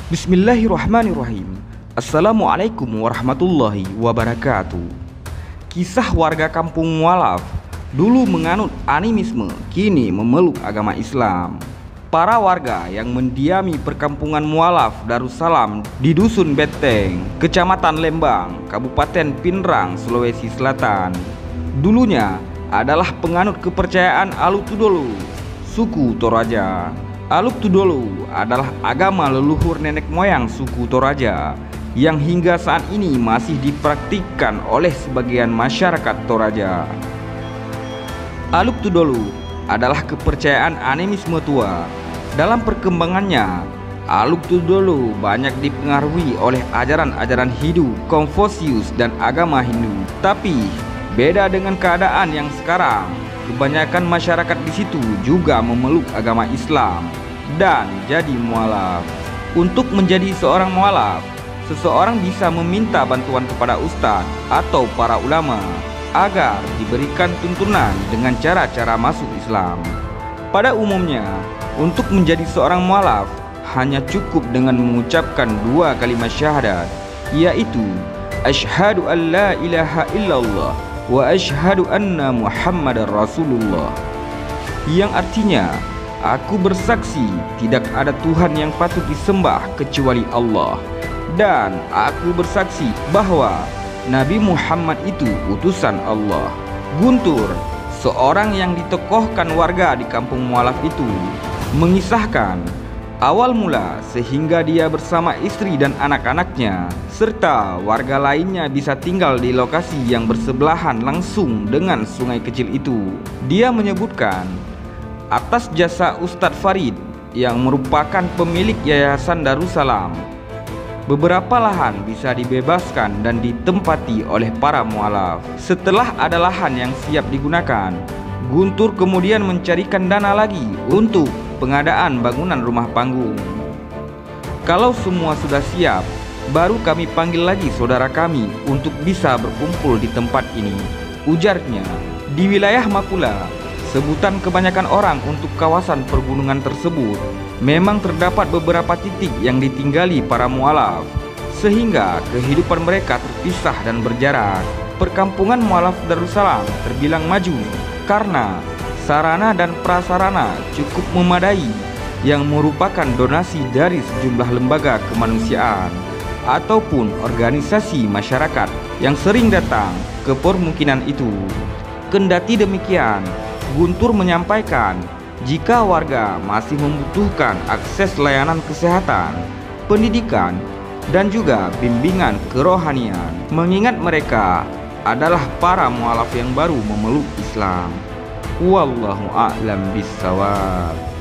Bismillahirrahmanirrahim. Assalamualaikum warahmatullahi wabarakatuh. Kisah warga kampung Mualaf dulu menganut animisme, kini memeluk agama Islam. Para warga yang mendiami perkampungan Mualaf Darussalam di Dusun Beteng, Kecamatan Lembang, Kabupaten Pinrang, Sulawesi Selatan, dulunya adalah penganut kepercayaan Aluk-Tudolu, suku Toraja. Aluk-Tudolu adalah agama leluhur nenek moyang suku Toraja yang hingga saat ini masih dipraktikkan oleh sebagian masyarakat Toraja. Aluk-Tudolu adalah kepercayaan animisme tua. Dalam perkembangannya, Aluk-Tudolu banyak dipengaruhi oleh ajaran-ajaran Hindu, Konfusius, dan agama Hindu. Tapi beda dengan keadaan yang sekarang, kebanyakan masyarakat di situ juga memeluk agama Islam dan jadi mualaf. Untuk menjadi seorang mualaf, seseorang bisa meminta bantuan kepada ustadz atau para ulama agar diberikan tuntunan dengan cara-cara masuk Islam. Pada umumnya, untuk menjadi seorang mualaf hanya cukup dengan mengucapkan 2 kalimat syahadat, yaitu asyhadu an la ilaha illallah wa asyhadu anna Muhammadar Rasulullah, yang artinya aku bersaksi tidak ada Tuhan yang patut disembah kecuali Allah, dan aku bersaksi bahwa Nabi Muhammad itu utusan Allah. Guntur, seorang yang ditokohkan warga di kampung Mualaf itu, mengisahkan awal mula sehingga dia bersama istri dan anak-anaknya serta warga lainnya bisa tinggal di lokasi yang bersebelahan langsung dengan sungai kecil itu. Dia menyebutkan atas jasa Ustadz Farid yang merupakan pemilik Yayasan Darussalam, beberapa lahan bisa dibebaskan dan ditempati oleh para mualaf. Setelah ada lahan yang siap digunakan, Guntur kemudian mencarikan dana lagi untuk pengadaan bangunan rumah panggung. Kalau semua sudah siap, baru kami panggil lagi saudara kami untuk bisa berkumpul di tempat ini, ujarnya. Di wilayah Makula, sebutan kebanyakan orang untuk kawasan pergunungan tersebut, memang terdapat beberapa titik yang ditinggali para mualaf, sehingga kehidupan mereka terpisah dan berjarak. Perkampungan Mualaf Darussalam terbilang maju karena sarana dan prasarana cukup memadai yang merupakan donasi dari sejumlah lembaga kemanusiaan ataupun organisasi masyarakat yang sering datang ke permukiman itu. Kendati demikian, Guntur menyampaikan jika warga masih membutuhkan akses layanan kesehatan, pendidikan, dan juga bimbingan kerohanian, mengingat mereka adalah para mualaf yang baru memeluk Islam. Wallahu a'lam bissawab.